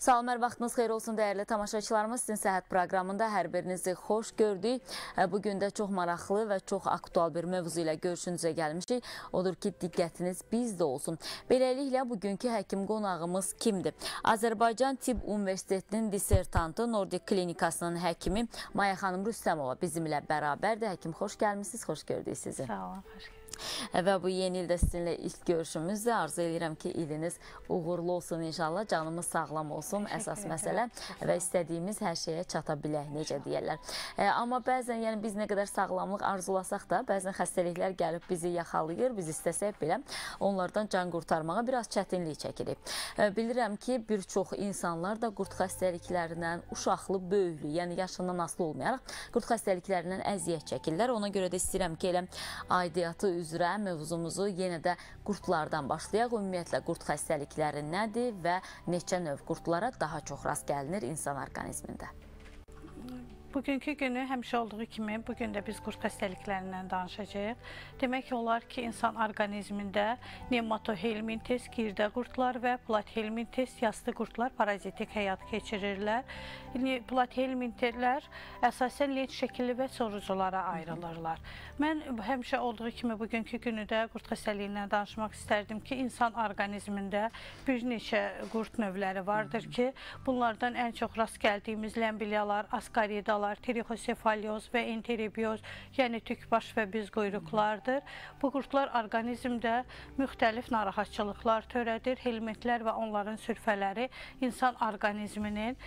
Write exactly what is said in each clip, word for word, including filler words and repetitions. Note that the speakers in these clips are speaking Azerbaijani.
Salam, hər vaxtınız xeyir olsun dəyərli tamaşaçılarımız. Sizin səhət proqramında hər birinizi xoş gördük. Bugün də çox maraqlı və çox aktual bir mövzu ilə görüşünüzə gəlmişik. Odur ki, diqqətiniz bizdə olsun. Beləliklə, bugünkü həkim qonağımız kimdir? Azərbaycan Tibb Universitetinin dissertantı, Nordic Klinikasının həkimi Maya xanım Rüstəmova bizimlə bərabərdir. Həkim, xoş gəlmişsiniz, xoş gördük sizi. Sağ olun, xoş gəldiniz. Və bu yeni ildə sizinlə ilk görüşümüzdür. Arzu edirəm ki, iliniz uğurlu olsun inşallah, canımız sağlam olsun, əsas məsələ və istədiyimiz hər şeyə çata bilək, necə deyərlər. E, amma bəzən yəni, biz nə qədər sağlamlıq arzulasaq da, bəzən xəstəliklər gəlib bizi yaxalayır, biz istəsək belə onlardan can qurtarmağa biraz çətinlik çəkirik. E, bilirəm ki, bir çox insanlar da qurd xəstəliklərindən, uşaqlı, böyüklü, yəni yaşından asılı olmayaraq qurd xəstəliklərindən əziyyət çəkirlər. Ona görə də istəyirəm ki, elə aidiyyatı üzrə mövzumuzu yenə də qurdlardan başlayaq. Ümumiyyətlə, qurd xəstəlikləri nədir və neçə növ qurdlara daha çox rast gəlinir insan orqanizmində? Bugünkü günü həmişə olduğu kimi, bugün də biz qurd xəstəliklərindən danışacağıq. Demək olar ki, insan orqanizmində nematohelmintes, girdə qurdlar və plathelmintes, yastı qurdlar parazitik həyat keçirirlər. Plathelminteslər əsasən lent şəkilli və soruculara ayrılırlar. Mən həmişə olduğu kimi bugünkü günü də qurd xəstəliyindən danışmaq istərdim ki, insan orqanizmində bir neçə qurd növləri vardır ki, bunlardan ən çox rast gəldiyimiz ləmbilyalar, askaridalar, trixosefalyoz və enterobioz, yəni tükbaş və biz quyruqlardır. Bu qurdlar orqanizmdə müxtəlif narahatçılıqlar törədir. Helmintlər və onların sürfələri insan orqanizminin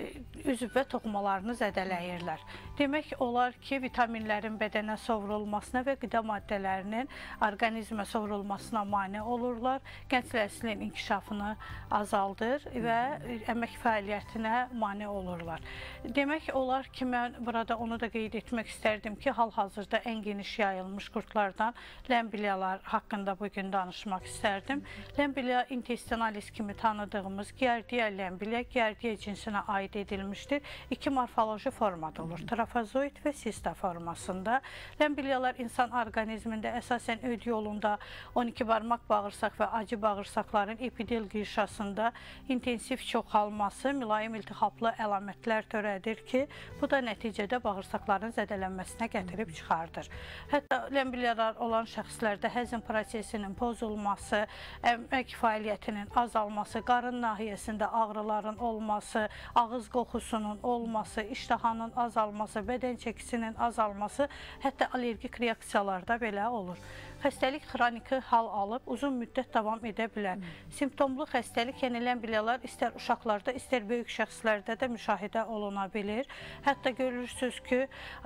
üzv və toxumalarını zədələyirlər. Demək olar ki, vitaminlərin bədənə sovrulmasına və qida maddələrinin orqanizmə sovrulmasına mane olurlar. Gənc nəslin inkişafını azaldır və əmək fəaliyyətinə mane olurlar. Demək olar ki, mən burada onu da qeyd etmək istərdim ki, hal-hazırda ən geniş yayılmış qurdlardan ləmbilyalar haqqında bugün danışmaq istərdim. Ləmbilya intestinalis kimi tanıdığımız Giardia ləmbilya, Giardia cinsinə aid edilmişdir. İki morfoloji formada olur, trafazoid və sista formasında. Ləmbilyalar insan orqanizmində əsasən öd yolunda, on iki barmaq bağırsaq və acı bağırsaqların epidel qırşasında intensiv çoxalması, mülayim iltihaplı əlamətlər törədir ki, bu da nəticədə bağırsaqların zədələnməsinə gətirib çıxardır. Hətta ləmbilyalar olan şəxslərdə həzm prosesinin pozulması, əmək fəaliyyətinin azalması, qarın nahiyəsində ağrıların olması, ağız qoxusunun olması, iştahanın azalması, bədən çəkisinin azalması, hətta allergik reaksiyalarda belə olur. Xəstəlik xroniki hal alıb, uzun müddət davam edə bilər. Simptomlu xəstəlik, yəni ləmbilyalar istər uşaqlarda, istər böyük şəxslərdə də müşahidə oluna bilir. Hətta görürsünüz ki,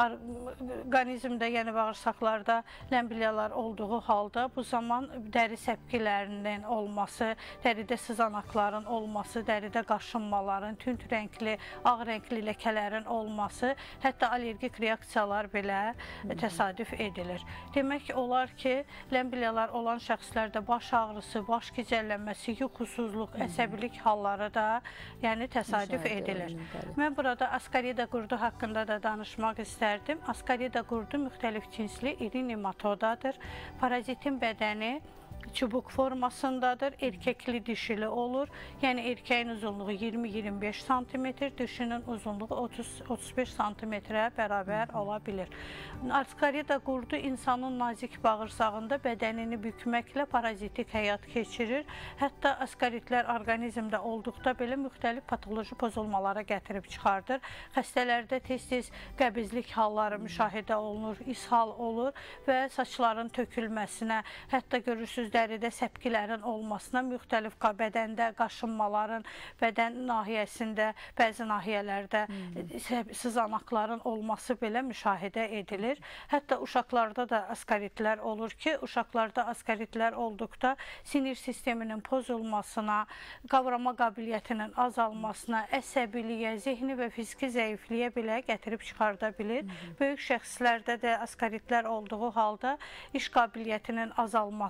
orqanizmdə, yəni bağırsaqlarda ləmbilyalar olduğu halda bu zaman dəri səpkilərinin olması, dəridə sızanaqların olması, dəridə qaşınmaların, tünd rəngli, ağ rəngli ləkələrin olması, hətta allergik reaksiyalar belə təsadüf edilir. Demək olar ki, ləmbilyalar olan şəxslərdə baş ağrısı, baş gicəllənməsi, yuxusuzluq, əsəbilik halları da yəni təsadüf edilir. Mən burada askarida qurdu haqqında da danışmaq istərdim. Askarida qurdu müxtəlif cinsli iri nematodadır. Parazitin bədəni çubuq formasındadır, erkəkli dişili olur. Yəni erkəyin uzunluğu iyirmi iyirmi beş santimetr, dişinin uzunluğu otuz otuz beş santimetrə bərabər ola bilir. Askarida qurdu insanın nazik bağırsağında bədənini bükməklə parazitik həyat keçirir. Hətta askaritlər orqanizmdə olduqda belə müxtəlif patoloji pozulmalara gətirib çıxardır. Xəstələrdə tez-tez qəbizlik halları müşahidə olunur, ishal olur və saçların tökülməsinə, hətta görürsünüz dəridə səpkilərin olmasına, müxtəlif bədəndə qaşınmaların, bədən nahiyəsində, bəzi nahiyələrdə hmm. sızanaqların olması belə müşahidə edilir. Hətta uşaqlarda da askaritlər olur ki, uşaqlarda askaritlər olduqda sinir sisteminin pozulmasına, qavrama qabiliyyətinin azalmasına, əsəbiliyə, zehni və fiziki zəifliyə belə gətirib çıxarda bilir. Hmm. Böyük şəxslərdə də askaritlər olduğu halda iş qabiliyyətinin azalması olur.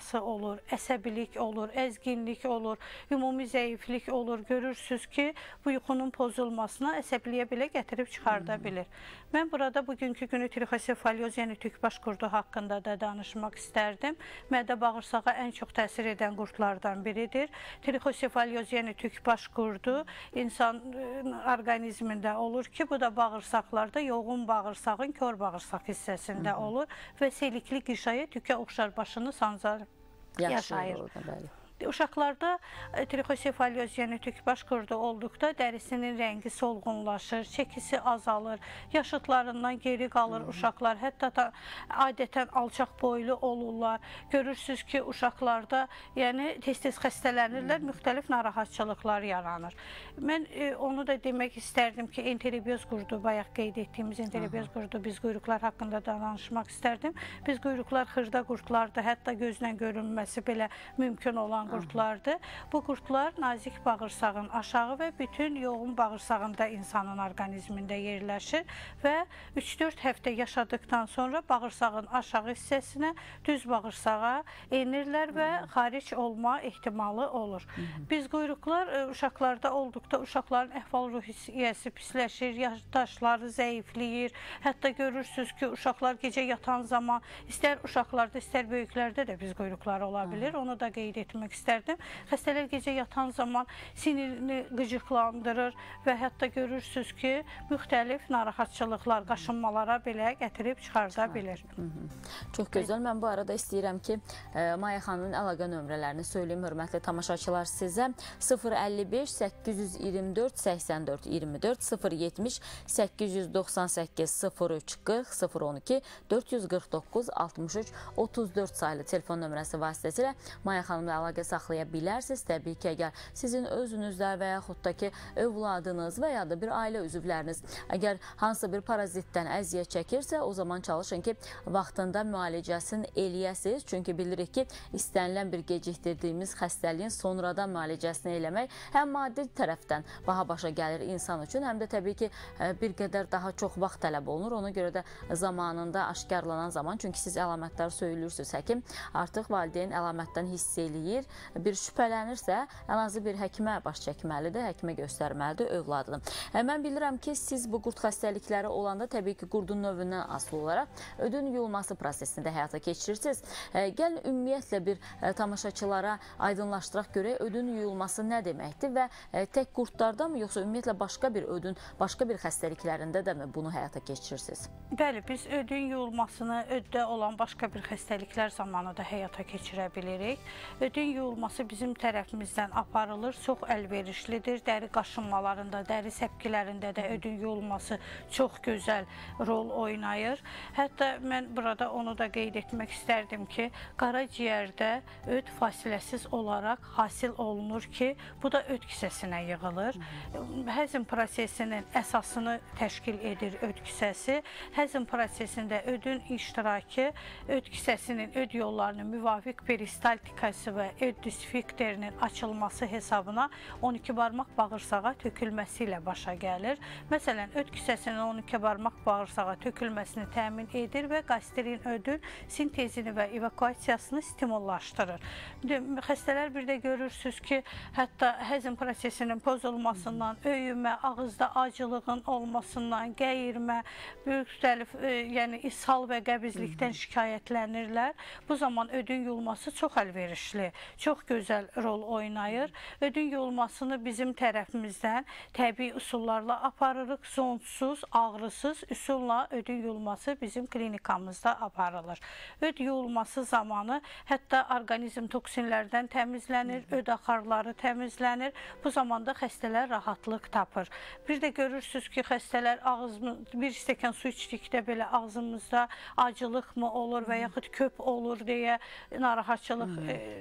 olur, əsəbilik olur, əzginlik olur, ümumi zəiflik olur. Görürsünüz ki, bu yuxunun pozulmasına əsəbiliyə belə gətirib çıxarda bilir. Mən burada bugünkü günü trixosefalyoz, yəni tükbaş qurdu haqqında da danışmaq istərdim. Mədə bağırsağa ən çox təsir edən qurdlardan biridir. Trixosefalyoz, yəni tükbaş qurdu insan orqanizmində olur ki, bu da bağırsaqlarda yoğun bağırsağın kör bağırsaq hissəsində olur və selikli qişaya tükə oxşar başını sancar yaşayır. Uşaqlarda trixosefalyoz, yəni tükbaş qurdu olduqda dərisinin rəngi solğunlaşır, çəkisi azalır, yaşıtlarından geri qalır uşaqlar, hətta da adətən alçaq boylu olurlar. Görürsünüz ki, uşaqlarda yəni tez-tez xəstələnirlər, müxtəlif narahatçılıqlar yaranır. Mən e, onu da demək istərdim ki, enterobiyoz qurdu, bayaq qeyd etdiyimiz enterobiyoz qurdu, biz quyruqlar haqqında da danışmaq istərdim. Biz quyruqlar xırda qurdlardır, hətta gözlə görünməsi belə mümkün olan qurdlardır. Bu qurdlar nazik bağırsağın aşağı və bütün yoğun bağırsağında insanın orqanizmində yerləşir və üç dörd həftə yaşadıktan sonra bağırsağın aşağı hissəsinə, düz bağırsağa enirlər və xaric olma ehtimalı olur. Biz quyruqlar uşaqlarda olduqda uşaqların əhval-ruhiyyəsi pisləşir, yaşdaşları zəifləyir. Hətta görürsünüz ki, uşaqlar gecə yatan zaman, istər uşaqlarda, istər böyüklərdə də biz quyruqlar ola bilir. Onu da qeyd etmək istərdim. Xəstələr gecə yatan zaman sinirini qıcıqlandırır və hətta görürsünüz ki, müxtəlif narahatçılıqlar, qaşınmalara belə gətirib çıxarda bilir. Hı -hı. Çox gözəl. Mən bu arada istəyirəm ki, e, Maya xanımın əlaqə nömrələrini söyləyim, hörmətli tamaşaçılar sizə. sıfır əlli beş səkkiz yüz iyirmi dörd səksən dörd iyirmi dörd, sıfır yetmiş səkkiz yüz doxsan səkkiz sıfır üç qırx, sıfır on iki dörd yüz qırx doqquz altmış üç otuz dörd sayılı telefon nömrəsi vasitəsilə Maya xanımla əlaqə saxlaya bilərsiniz. Təbii ki, əgər sizin özünüzdə və yaxud da ki, övladınız və ya da bir ailə üzvləriniz əgər hansısa bir parazitdən əziyyət çəkirsə, o zaman çalışın ki, vaxtında müalicəsini eləyəsiniz. Çünki bilirik ki, istənilən bir gecikdirdiyimiz xəstəliyin sonradan müalicəsini eləmək həm maddi tərəfdən baha başa gəlir insan üçün, həm də təbii ki, bir qədər daha çox vaxt tələb olunur. Ona görə də zamanında aşkarlanan zaman, çünki siz əlamətləri söylürsünüz, həkim artıq valideyn əlamətdən hiss eləyir, bir şübhələnirsə, ən azı bir həkimə baş çəkməlidir, həkimə göstərməlidir övladını. Mən bilirəm ki, siz bu qurd xəstəlikləri olanda təbii ki, qurdun növündən asılı olaraq ödün yuyulması prosesini də həyata keçirirsiniz. Gəlin ümumiyyətlə bir tamaşaçılara aydınlaşdıraq görək, ödün yuyulması nə deməkdir və tək qurdlarda mı, yoxsa ümumiyyətlə başqa bir ödün, başqa bir xəstəliklərində də mi bunu həyata keçirirsiniz? Bəli, biz ödün yuyulmasını öddə olan başqa bir xəstəliklər zamanı da həyata keçirə bilirik. Ödün yuyulması bizim tərəfimizdən aparılır, çox əlverişlidir. Dəri qaşınmalarında, dəri səpkilərində də ödün yuyulması çox gözəl rol oynayır. Hətta mən burada onu da qeyd etmək istərdim ki, qaraciyərdə öd fasiləsiz olaraq hasil olunur ki, bu da öd kisəsinə yığılır. Həzm prosesinin əsasını təşkil edir öd kisəsi. Həzm prosesində ödün iştirakı öd kisəsinin, öd yollarının müvafiq peristaltikası və öd disfikterinin açılması hesabına on iki barmaq bağırsağa tökülməsi ilə başa gəlir. Məsələn, öd kisəsinin on iki barmaq bağırsağa tökülməsini təmin edir və qastrin ödün sintezini və evakuasiyasını stimullaşdırır. Xəstələr bir də görürsünüz ki, hətta həzm prosesinin pozulmasından, öyümə, ağızda acılığın olmasından, qəyirmə, müxtəlif, e, yəni ishal və qəbizlikdən şikayətlənirlər. Bu zaman ödün yuyulması çox əlverişli, çox gözəl rol oynayır. Ödün yuyulmasını bizim tərəfimizdən təbii üsullarla aparırıq. Zonsuz, ağrısız üsulla ödün yuyulması bizim klinikamızda aparılır. Öd yuyulması zamanı hətta orqanizm toksinlərdən təmizlənir, öd axarları təmizlənir. Bu zamanda xəstələr rahatlıq tapır. Bir də görürsünüz ki, xəstələr ağzımız, bir stəkan su içdikdə belə ağzımızda acılıq mı olur və yaxud köp olur deyə narahatçılıq e, şikayət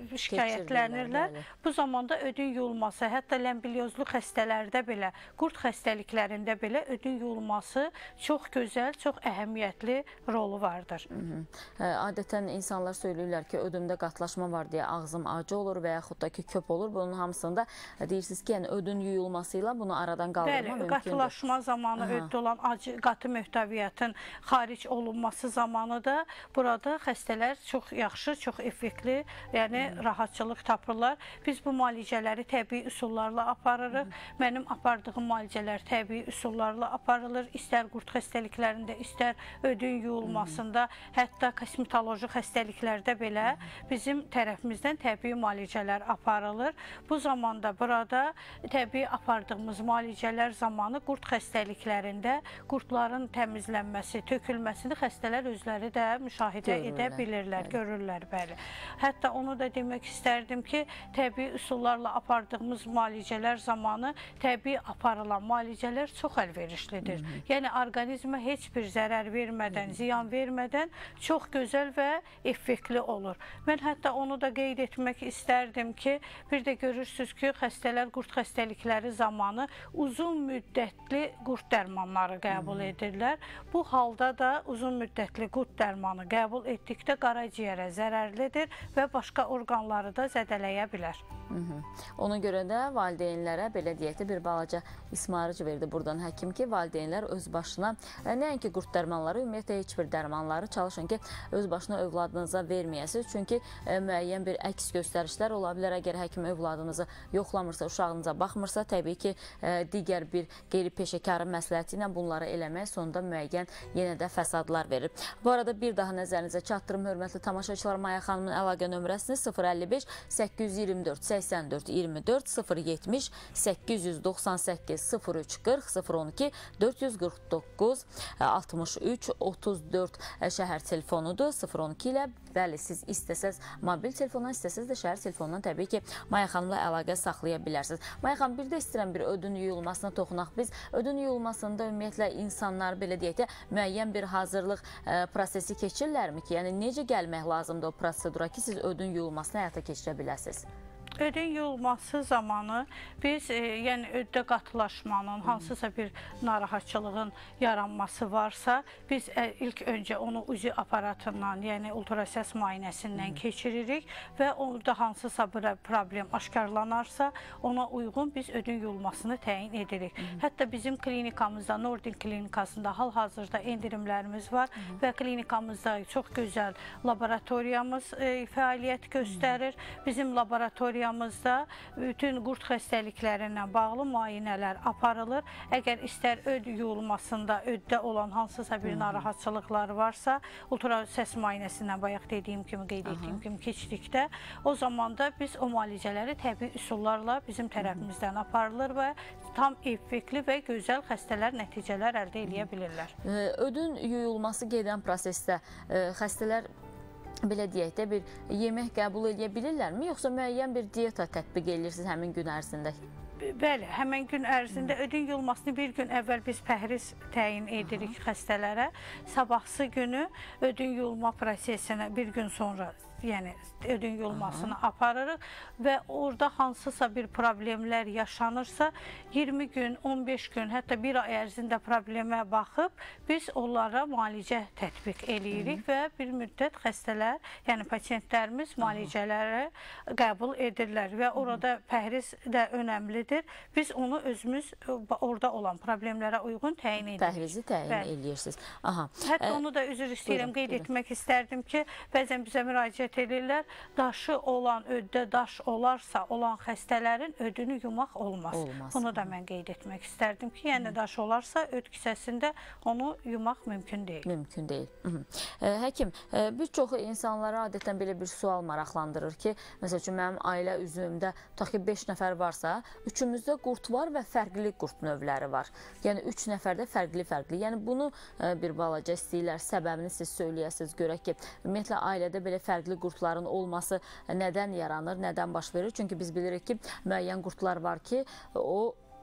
şikayətlənirlər. Bu zamanda ödün yuyulması, hətta ləmbilyozlu xəstələrdə belə, qurd xəstəliklərində belə ödün yuyulması çox gözəl, çox əhəmiyyətli rolu vardır. Hı -hı. Adətən insanlar söyləyirlər ki, ödümdə qatlaşma var deyə ağzım acı olur və yaxud da ki, köp olur. Bunun hamısında deyirsiniz ki, yəni ödün yuyulmasıyla bunu aradan qaldırma Bəli, mümkündür. Qatılaşma zamanı Aha. öddə olan acı, qatı möhtəviyyatın xaric olunması zamanı da burada xəstələr çox yaxşı, çox effektli, yəni hmm. rahatçılıq tapırlar. Biz bu müalicələri təbii üsullarla aparırıq. Hmm. Mənim apardığım müalicələr təbii üsullarla aparılır. İstər qurd xəstəliklərində, istər ödün yuyulmasında, hmm. hətta kosmetoloji xəstəliklərdə belə hmm. bizim tərəfimizdən təbii müalicələr aparılır. Bu zamanda burada təbii apardığımız müalicələr zamanı qurd xəstəliklərində qurdların təmizlənməsi, tökülməsini xəstələr özləri də müşahidə görürlər. edə bilirlər, bəli. görürlər, bəli. Hətta onu da demək istərdim ki, təbii üsullarla apardığımız müalicələr zamanı təbii aparılan müalicələr çox əlverişlidir. Hı -hı. Yəni, orqanizmə heç bir zərər vermədən, Hı -hı. ziyan vermədən çox gözəl və effektli olur. Mən hətta onu da qeyd etmək istərdim ki, bir də görürsünüz ki, xəstələr qurd xəstəlikləri zamanı uzun müddətli qurd dərmanları qəbul edirlər. Bu halda da uzun müddətli qurd dərmanı qəbul etdikdə qaraciyərə zərərlidir və başqa orqanları da zədələyə bilər. Hı -hı. Ona görə də valideynlərə belə deyək də bir balaca ismarıcı verdi buradan həkim ki, valideynlər öz başına, nəinki qurd dərmanları, ümumiyyətlə heç bir dərmanları çalışın ki, öz başına övladınıza verməyəsiniz. Çünki e, müəyyən bir əks göstərişlər ola bilər. Əgər həkim övladınızı yoxlamırsa, uşağınıza baxmırsa, təbii ki, e, digər bir qeyri-peşəkarın məsləhəti ilə bunları eləmək sonunda müəyyən yenə də fəsadlar verir. Bu arada bir daha nəzərinizə çatdırım, hörmətli tamaşaçılar, Maya xanımın əlaqə nömrəsini sıfır əlli beş səkkiz yüz iyirmi dörd səksən dörd iyirmi dörd, sıfır yetmiş səkkiz yüz doxsan səkkiz sıfır üç qırx, sıfır on iki dörd yüz qırx doqquz altmış üç otuz dörd şəhər telefonudur. sıfır on iki ilə, bəli, siz istəsəz mobil telefondan, istəsəz də şəhər telefonundan təbii ki, Maya xanımla əlaqə saxlaya bilərsiniz. Maya xanım, bir də istəyirəm bir ödün yuyulmasına toxunaq. Biz ödün yuyulmasında ümumiyyətlə insanlar belə deyək də müəyyən bir hazırlıq ə, prosesi keçirlərmi ki, yəni necə gəlmək lazımdır o prosedura ki, siz ödün yuyulmasını həyata keçirə biləsiniz? Ödün yuyulması zamanı biz, e, yəni öddə qatılaşmanın, hansısa bir narahatçılığın yaranması varsa, biz e, ilk öncə onu uzi aparatından, yəni ultrasəs müayinəsindən keçiririk və orada hansısa bir problem aşkarlanarsa, ona uyğun biz ödün yuyulmasını təyin edirik. Hı -hı. Hətta bizim klinikamızda, Nordin klinikasında hal-hazırda endirimlərimiz var Hı -hı. və klinikamızda çox gözəl laboratoriyamız e, fəaliyyət göstərir. Hı -hı. Bizim laboratoriyamız Mızda bütün qurd xəstəliklərindən bağlı müayinələr aparılır. Əgər istər öd yuyulmasında, öddə olan hansısa bir narahatçılıqlar varsa, ultrasəs müayinəsindən bayaq dediyim kimi, qeyd etdiyim kimi keçdikdə, o zaman da biz o müalicələri təbii üsullarla bizim tərəfimizdən aparılır və tam effektli və gözəl xəstələr nəticələr əldə edə bilirlər. Ödün yuyulması gedən prosesdə xəstələr belə deyək də bir yemək qəbul edə bilirlərmi, yoxsa müəyyən bir diyeta tətbiq edirsiniz həmin gün ərzində? Bəli, həmin gün ərzində ödün yuyulmasını bir gün əvvəl biz pəhriz təyin edirik Aha. xəstələrə. Sabahsı günü ödün yuyulma prosesinə bir gün sonra, yəni ödün yuyulmasını Aha. aparırıq və orada hansısa bir problemlər yaşanırsa, iyirmi gün, on beş gün, hətta bir ay ərzində problemə baxıb, biz onlara müalicə tətbiq eləyirik Hı. və bir müddət xəstələr, yəni pasientlərimiz müalicələri qəbul edirlər və orada pəhriz də önəmlidir. Biz onu özümüz orada olan problemlərə uyğun təyin edirik. Pəhrizi təyin Bəli. edirsiniz. Aha. Hətta onu da üzr istəyirəm, qeyd etmək istərdim ki, bəzən bizə müraciət edirlər, daşı olan, öddə daş olarsa olan xəstələrin ödünü yumaq olmaz. olmaz. Bunu da mən qeyd etmək istərdim ki, yəni daş olarsa öd kisəsində onu yumaq mümkün deyil. Mümkün deyil. Hı -hı. Ə, həkim, ə, bir çoxu insanlara adətən belə bir sual maraqlandırır ki, məsəl üçün mənim ailə üzvümdə tutaq ki, beş nəfər varsa, üçümüzdə qurd var və fərqli qurd növləri var. Yəni üç nəfərdə fərqli-fərqli. Yəni bunu ə, bir balaca istəyirlər, səbəbini siz söyləyəsiniz, görək ki, ümumiyyətlə ailədə belə fərqli qurdların olması nədən yaranır, nədən baş verir? Çünki biz bilirik ki, müəyyən qurdlar var ki, o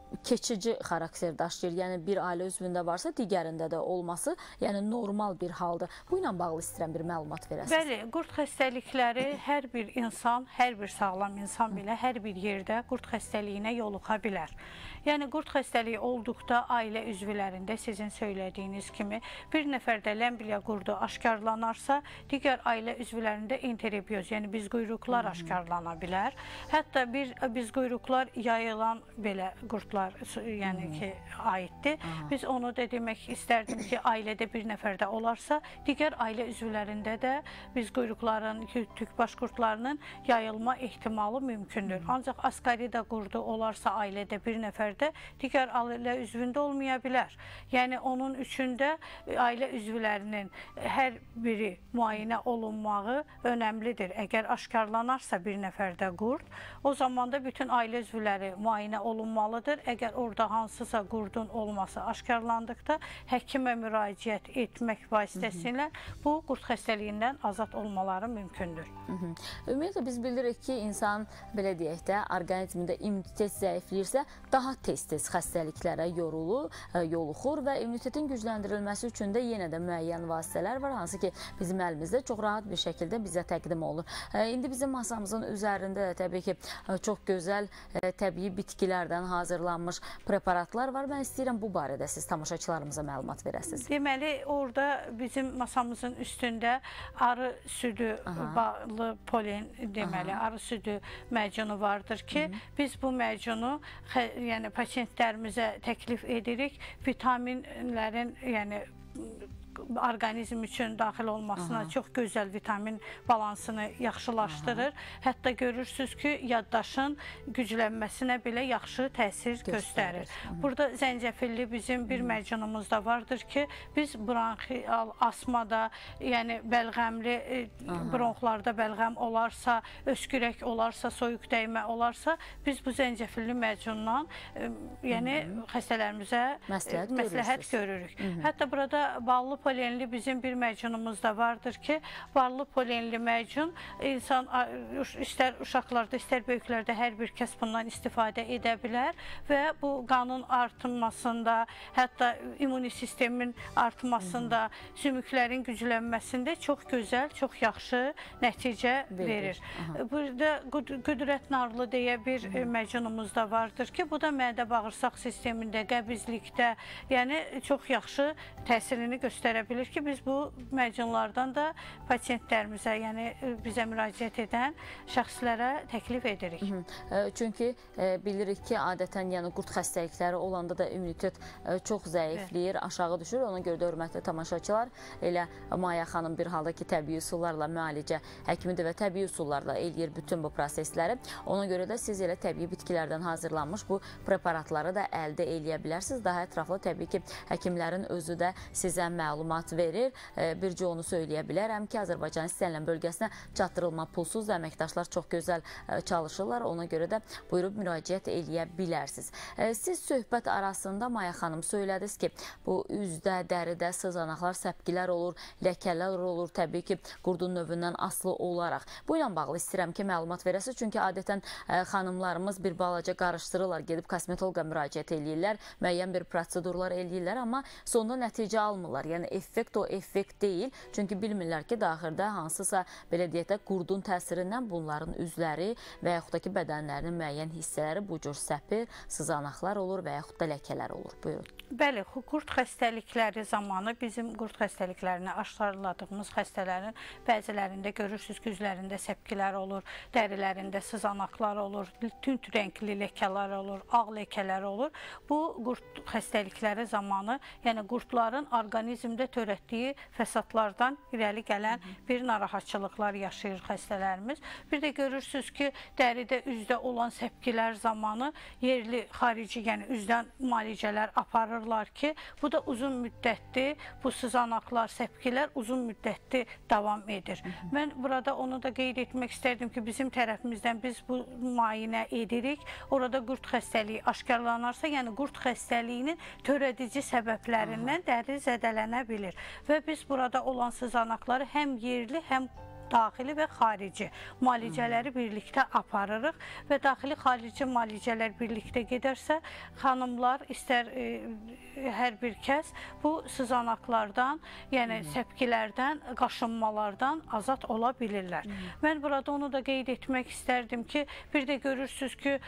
keçici xarakter daşıyır. Yəni bir ailə üzvündə varsa, digərində də olması, yəni normal bir haldır. Bu ilə bağlı istəyirəm bir məlumat verəsiniz. Bəli, qurd xəstəlikləri hər bir insan, hər bir sağlam insan belə hər bir yerdə qurd xəstəliyinə yoluxa bilər. Yəni qurd xəstəliyi olduqda ailə üzvlərində sizin söylədiyiniz kimi bir nəfərdə ləmbilya qurdu aşkarlanarsa, digər ailə üzvlərində enterobioz, yəni bizquyruqlar aşkarlana bilər. Hətta bir bizquyruqlar yayılan belə qurdlar, yəni ki, aiddir. Biz onu da demək istərdim ki, ailədə bir nəfərdə olarsa, digər ailə üzvlərində də bizquyruqların, tükbaş qurdlarının yayılma ehtimalı mümkündür. Ancaq askarida qurdu olarsa ailədə bir nəfərdə digər ailə üzvündə olmaya bilər. Yəni onun üçün də ailə üzvlərinin hər biri müayinə olunmağı önəmlidir. Əgər aşkarlanarsa bir nəfərdə qurd, o zaman da bütün ailə üzvləri müayinə olunmalıdır. Əgər orada hansısa qurdun olması aşkarlandıqda həkimə müraciət etmək vasitəsilə bu qurd xəstəliyindən azad olmaları mümkündür. Ümumiyyətlə biz bilirik ki, insan belə deyək də orqanizmində immunitet zəifləyirsə daha tez-tez xəstəliklərə yorulur, yoluxur və immunitetin gücləndirilməsi üçün də yenə də müəyyən vasitələr var, hansı ki bizim əlimizdə çox rahat bir şəkildə bizə təqdim olunur. İndi bizim masamızın üzərində də təbii ki çox gözəl təbii bitkilərdən hazırlanmış preparatlar var. Mən istəyirəm bu barədə siz tamaşaçılarımıza məlumat verəsiniz. Deməli, orada bizim masamızın üstündə arı südü, bağlı polen deməli, Aha. arı südü məcunu vardır ki, Hı -hı. biz bu məcunu yəni pasientlərimizə təklif edirik. Vitaminlərin, yəni orqanizm üçün daxil olmasına Aha. çox gözəl vitamin balansını yaxşılaşdırır. Aha. Hətta görürsünüz ki, yaddaşın güclənməsinə belə yaxşı təsir göstərir. göstərir. Burada zəncəfilli bizim bir məcunumuz da vardır ki, biz bronxial asmada, yəni bəlğəmli Aha. bronxlarda bəlğəm olarsa, öskürək olarsa, soyuq dəymə olarsa, biz bu zəncəfilli məcundan yəni Hı -hı. xəstələrimizə məsləhət, məsləhət görürük. Hı -hı. Hətta burada ballı polenli bizim bir məcunumuz da vardır ki, ballı polenli məcun insan istər uşaqlarda, istər böyüklərdə hər bir kəs bundan istifadə edə bilər və bu qanın artırmasında, hətta immuni sistemin artmasında, Hı -hı. sümüklərin güclənməsində çox gözəl, çox yaxşı nəticə verir. Aha. Burada qüdrət narlı deyə bir Hı -hı. məcunumuz da vardır ki, bu da mədə-bağırsaq sistemində, qəbizlikdə, yəni çox yaxşı təsirini göstərə bilir ki, biz bu məcunlardan da pasientlərimizə, yəni bizə müraciət edən şəxslərə təklif edirik. Hı -hı. Çünki e, bilirik ki, adətən yəni qurd xəstəlikləri olanda da immunitet e, çox zəifləyir, evet. aşağı düşür. Ona görə də hörmətli tamaşaçılar, elə Maya xanım bir halda ki, təbii üsullarla müalicə həkimidir və təbii üsullarla eləyir bütün bu prosesləri. Ona görə də siz elə təbii bitkilərdən hazırlanmış bu preparatları da əldə eləyə bilərsiniz. Daha ətraflı təbii ki, həkimlərin özü də sizə məlumat verir. Bircə onu söyləyə bilərəm ki, Azərbaycanın istənilən bölgəsinə çatdırılma pulsuz əməkdaşlar çox gözəl çalışırlar. Ona görə də buyurub müraciət eləyə bilərsiniz. Siz söhbət arasında Maya xanım söylədiniz ki, bu üzdə, dəridə sızanaqlar, səpgilər olur, ləkələr olur, təbii ki, qurdun növündən asılı olaraq. Bu ilə bağlı istəyirəm ki, məlumat verəsiniz. Çünki adətən xanımlarımız bir balaca qarışdırırlar, gedib kosmetoloqa müraciət eləyirlər, müəyyən bir prosedurlar eləyirlər, amma sonunda nəticə almırlar. Yəni effekt o effekt deyil. Çünki bilmirlər ki, daxildə hansısa belə deyək də qurdun təsirindən bunların üzləri və yaxud da ki, bədənlərinin müəyyən hissələri bu cür səpir, sızanaqlar olur və yaxud da ləkələr olur. Buyurun. Bəli, qurd xəstəlikləri zamanı bizim qurd xəstəliklərini aşkarladığımız xəstələrin bəzilərində görürsünüz ki, üzlərində səpkilər olur, dərilərində sızanaqlar olur, tünd rəngli ləkələr olur, ağ ləkələr olur. Bu qurd xəstəlikləri zamanı, yəni qurdların orqanizmdə törətdiyi fəsadlardan irəli gələn bir narahatçılıqlar yaşayır xəstələrimiz. Bir də görürsünüz ki, dəridə, üzdə olan səpkilər zamanı yerli, xarici, yəni üzdən müalicələr aparırlar ki, bu da uzun müddətli, bu sızanaqlar, səpkilər uzun müddətli davam edir. Hı -hı. Mən burada onu da qeyd etmək istərdim ki, bizim tərəfimizdən biz bu müayinə edirik. Orada qurd xəstəliyi aşkarlanarsa, yəni qurd xəstəliyinin törədici səbəblərindən dəri zədələnə bilir. Və biz burada olan sızanaqları həm yerli, həm daxili və xarici müalicələri birlikdə aparırıq və daxili xarici müalicələr birlikdə gedərsə, xanımlar istər e, hər bir kəs bu sızanaqlardan, yəni səpkilərdən, qaşınmalardan azad ola bilirlər. Hı. Mən burada onu da qeyd etmək istərdim ki, bir də görürsünüz ki,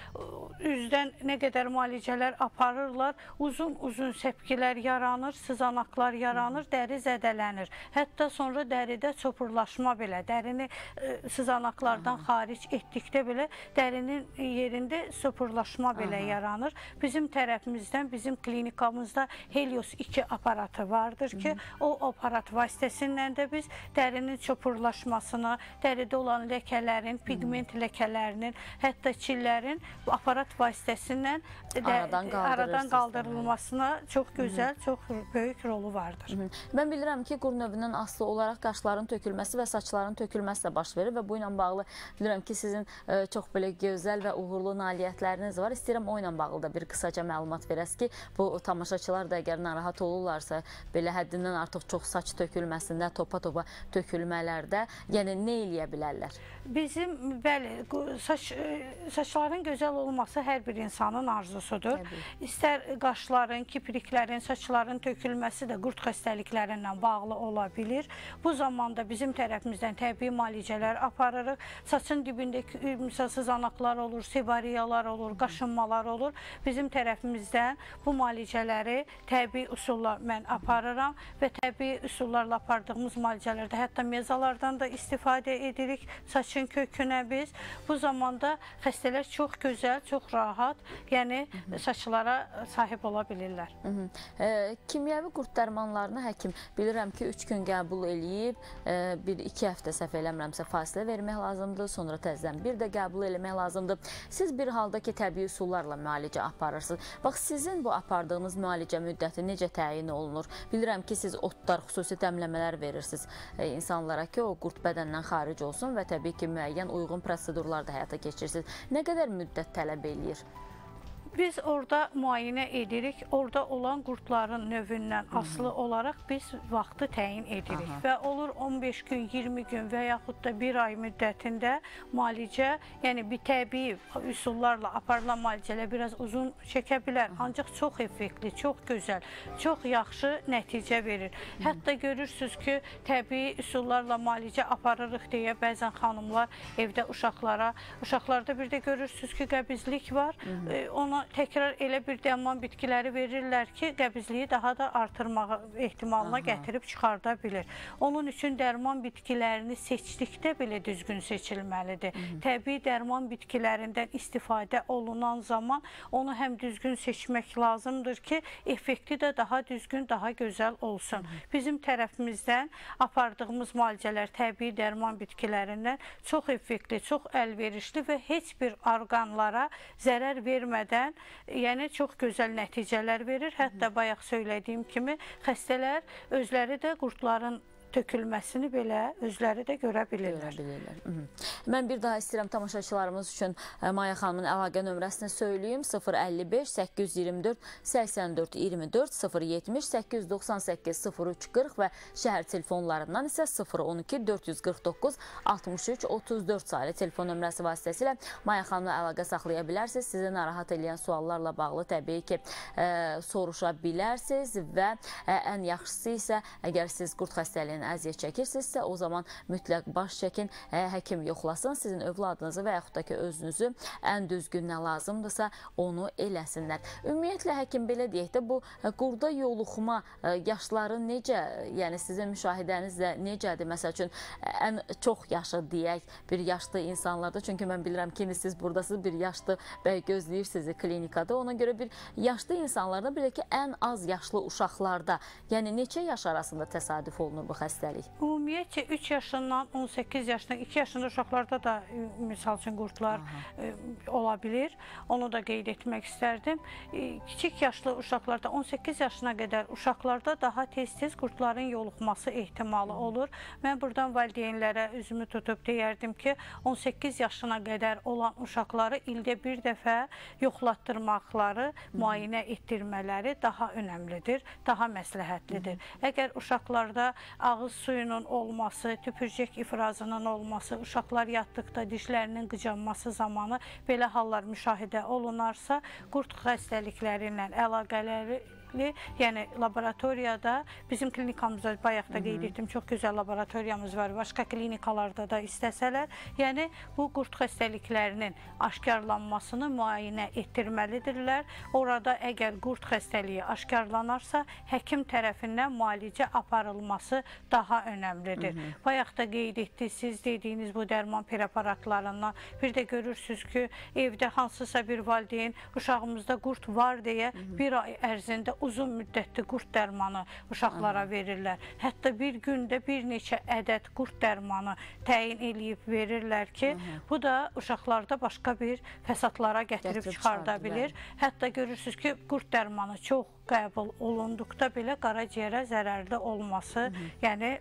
üzdən nə qədər müalicələr aparırlar, uzun-uzun səpkilər yaranır, sızanaqlar yaranır, dəri zədələnir. Hətta sonra dəridə çopurlaşma belə, dərini e, sızanaqlardan xaric etdikdə belə dərinin yerində çopurlaşma belə Aha. yaranır. Bizim tərəfimizdən, bizim klinikamızda Helios iki aparatı vardır ki, Hı. o aparat vasitəsindən də biz dərinin çopurlaşmasını, dəridə olan ləkələrin, pigment Hı. ləkələrinin, hətta çillərin bu aparat vasitəsindən aradan, aradan qaldırılmasına çox gözəl, Hı. çox böyük rolu vardır. Hı. Mən bilirəm ki, qur növündən asılı olaraq qaşların tökülməsi və saçların tökülməsi də baş verir və bu ilə bağlı bilirəm ki, sizin e, çox belə gözəl və uğurlu nailiyyətləriniz var. İstəyirəm o ilə bağlı da bir qısaca məlumat verəs ki, bu tamaşaçılar da əgər narahat olurlarsa, belə həddindən artıq çox saç tökülməsində, topa-topa tökülmələrdə, yəni nə eləyə bilərlər? Bizim, bəli, saç, saçların gözəl olması hər bir insanın arzusudur. Təbii. İstər qaşların, kipriklərin, saçların tökülməsi də qurd xəstəliklərindən bağlı ola bilir. Bu zamanda bizim tərəfimizdən təbii müalicələr aparırıq. Saçın dibindəki misal sızanaqlar olur, sebariyalar olur, qaşınmalar olur. Bizim tərəfimizdən bu müalicələri təbii üsulla mən aparıram və təbii üsullarla apardığımız müalicələrdə hətta mezalardan da istifadə edirik saçın kökünə biz. Bu zamanda xəstələr çox gözəl, çox rahat, yəni Hı -hı. saçlara sahib ola bilirlər. Hı -hı. E, kimyəvi qurd dərmanlarını həkim bilirəm ki, üç gün qəbul eləyib, e, bir iki həftə səhv eləmirəmsə fasilə vermək lazımdır, sonra təzədən bir də qəbul eləmək lazımdır. Siz bir halda ki, təbii üsullarla müalicə aparırsınız. Bax, sizin bu apardığınız müalicə müddəti necə təyin olunur? Bilirəm ki, siz otlar, xüsusi dəmləmələr verirsiniz e, insanlara ki, o qurd bədəndən xaric olsun və təbii ki, müəyyən uyğun prosedurlar da həyata keçirirsiniz. Nə qədər müddət tələb eləyir? Biz orada müayinə edirik, orada olan qurdların növündən Hı -hı. asılı olaraq biz vaxtı təyin edirik. Aha. Və olur on beş gün, iyirmi gün və yaxud da bir ay müddətində müalicə, yəni bir təbii üsullarla aparılan müalicələr biraz uzun çəkə bilər, Aha. ancaq çox effektli, çox gözəl, çox yaxşı nəticə verir. Hı -hı. Hətta görürsünüz ki, təbii üsullarla müalicə aparırıq deyə bəzən xanımlar evdə uşaqlara, uşaqlarda bir də görürsünüz ki, qəbizlik var, Hı -hı. E, ona təkrar elə bir dərman bitkiləri verirlər ki, qəbizliyi daha da artırmağa ehtimalına Aha. gətirib çıxarda bilir. Onun üçün dərman bitkilərini seçdikdə belə düzgün seçilməlidir. Hı -hı. Təbii dərman bitkilərindən istifadə olunan zaman onu həm düzgün seçmək lazımdır ki, effekti də daha düzgün, daha gözəl olsun. Hı -hı. Bizim tərəfimizdən apardığımız müalicələr təbii dərman bitkilərindən çox effektli, çox əlverişli və heç bir orqanlara zərər vermədən, yəni çox gözəl nəticələr verir. Hətta bayaq söylədiyim kimi xəstələr özləri də qurdların tökülməsini belə özləri də görə bilirlər. Görə bilirlər. Hı -hı. Mən bir daha istəyirəm tamaşaçılarımız üçün Maya xanımın əlaqə nömrəsini söyləyim. sıfır əlli beş səkkiz yüz iyirmi dörd səksən dörd iyirmi dörd, sıfır yetmiş səkkiz yüz doxsan səkkiz sıfır üç qırx və şəhər telefonlarından isə sıfır on iki dörd yüz qırx doqquz altmış üç otuz dörd saylı telefon nömrəsi vasitəsilə Maya xanımla əlaqə saxlaya bilərsiniz. Sizi narahat edən suallarla bağlı təbii ki, e, soruşa bilərsiniz və e, ən yaxşısı isə əgər siz qurd xəstəliyini əziyyət çəkirsinizsə, o zaman mütləq baş çəkin, ə, həkim yoxlasın, sizin övladınızı və yaxud da ki, özünüzü ən düzgün nə lazımdırsa onu eləsinlər. Ümumiyyətlə, həkim belə deyək də, bu qurda yoluxma ə, yaşları necə, yəni sizin müşahidənizlə necədir? Məsəl üçün, ən çox yaşı deyək, bir yaşlı insanlarda, çünki mən bilirəm ki, siz buradasınız, bir yaşlı bəy gözləyir sizi klinikada, ona görə bir yaşlı insanlarda, belə ki, ən az yaşlı uşaqlarda, yəni neçə yaş arasında təsadüf olunur bu xəstəlik? Ümumiyyətcə üç yaşından on səkkiz yaşına, iki yaşında uşaqlarda da misal üçün qurdlar e, ola bilir. Onu da qeyd etmək istərdim. E, kiçik yaşlı uşaqlarda on səkkiz yaşına qədər uşaqlarda daha tez-tez qurdların yoluxması ehtimalı olur. Mən buradan valideynlərə üzümü tutub deyərdim ki, on səkkiz yaşına qədər olan uşaqları ildə bir dəfə yoxlatdırmaqları, müayinə etdirmələri daha önəmlidir, daha məsləhətlidir. Əgər uşaqlarda ağrı ağız suyunun olması, tüpürcək ifrazının olması, uşaqlar yatdıqda dişlərinin qıcanması zamanı belə hallar müşahidə olunarsa, qurd xəstəlikləri ilə əlaqələri, yəni laboratoriyada, bizim klinikamızda bayaq da qeyd etdim, çox gözəl laboratoriyamız var, başqa klinikalarda da istəsələr, yəni bu qurd xəstəliklərinin aşkarlanmasını müayinə etdirməlidirlər. Orada əgər qurd xəstəliyi aşkarlanarsa, həkim tərəfindən müalicə aparılması daha önəmlidir. Hı -hı. Bayaq da qeyd etdiniz, siz dediyiniz bu dərman preparatlarından, bir də görürsünüz ki, evdə hansısa bir valideyn uşağımızda qurd var deyə Hı -hı. bir ay ərzində uzun müddətli qurd dərmanı uşaqlara Aha. verirlər. Hətta bir gündə bir neçə ədəd qurd dərmanı təyin eləyib verirlər ki, Aha. bu da uşaqlarda başqa bir fəsadlara gətirib, gətirib çıxarda bilir. Hətta görürsünüz ki, qurd dərmanı çox qəbul olunduqda belə qaraciyərə zərərli olması, Hı -hı. yəni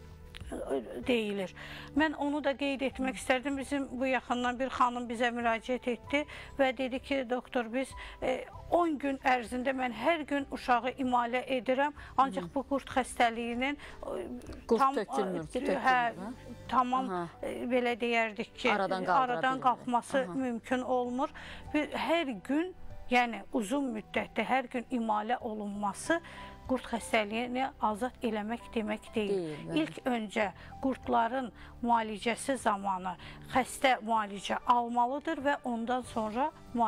deyilir. Mən onu da qeyd etmək istərdim. Bizim bu yaxından bir xanım bizə müraciət etdi və dedi ki, doktor, biz on gün ərzində mən hər gün uşağı imalə edirəm, ancaq bu qurd xəstəliyinin qurd tam, tökülmür ki, tökülmür, hə, tamam Aha. belə deyərdik ki, aradan, aradan qalxması Aha. mümkün olmur. Hər gün, yəni uzun müddətdə hər gün imalə olunması qurd xəstəliyini azad eləmək demək deyil. deyil İlk öncə qurdların müalicəsi zamanı xəstə müalicə almalıdır və ondan sonra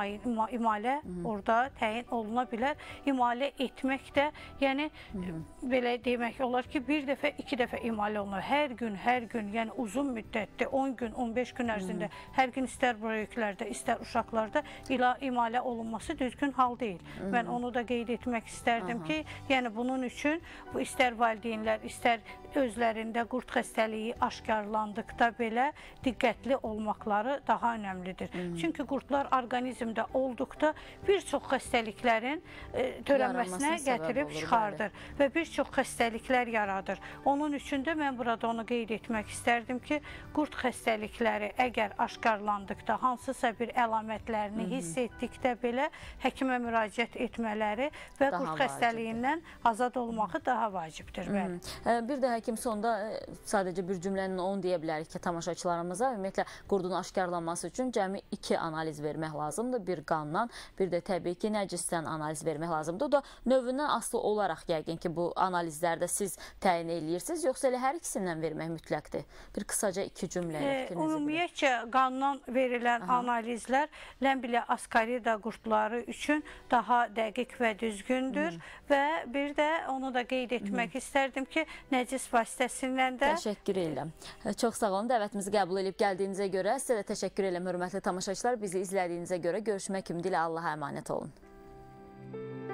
imalə Hı -hı. orada təyin oluna bilər. İmalə etmək də, yəni Hı -hı. belə demək olar ki, bir dəfə, iki dəfə imalə olunur. Hər gün, hər gün, yəni uzun müddətdə, on gün, on beş gün ərzində, Hı -hı. hər gün istər böyüklərdə, istər uşaqlarda imalə olunması düzgün hal deyil. Hı -hı. Mən onu da qeyd etmək istərdim Aha. ki, yəni bunun üçün bu istər valideynlər, istər özlərində qurd xəstəliyi aşkarlandıqda belə diqqətli olmaqları daha önəmlidir. Hı -hı. Çünki qurdlar orqanizmdə olduqda bir çox xəstəliklərin e, törənməsinə gətirib çıxardır bəli. və bir çox xəstəliklər yaradır. Onun üçün də mən burada onu qeyd etmək istərdim ki, qurd xəstəlikləri əgər aşkarlandıqda, hansısa bir əlamətlərini Hı -hı. hiss etdikdə belə həkimə müraciət etmələri və daha qurd xəstəliyindən azad olmağı daha vacibdir. Bəli. Hı. Bir də həkim sonda sadəcə bir cümlənin onu deyə bilərik ki, tamaşaçılarımıza ümumiyyətlə qurdun aşkarlanması üçün cəmi iki analiz vermək lazımdır. Bir qandan, bir də təbii ki, nəcisdən analiz vermək lazımdır. O da növündən asılı olaraq yəqin ki, bu analizlərdə siz təyin eləyirsiniz, yoxsa elə hər ikisindən vermək mütləqdir? Bir qısaca iki cümlə. E, ümumiyyətcə, qandan verilən Aha. analizlər ləmbilə askarida qurdları üçün daha dəqiq və düzgündür Hı. və bir də onu da qeyd etmək Hı. istərdim ki, nəcis vasitəsindən də... Təşəkkür edirəm. Çox sağ olun, dəvətimizi qəbul edib gəldiyinizə görə. Sizə də təşəkkür edirəm, hörmətli tamaşaçılar. Bizi izlədiyinizə görə görüşmək ümidi ilə Allaha əmanət olun.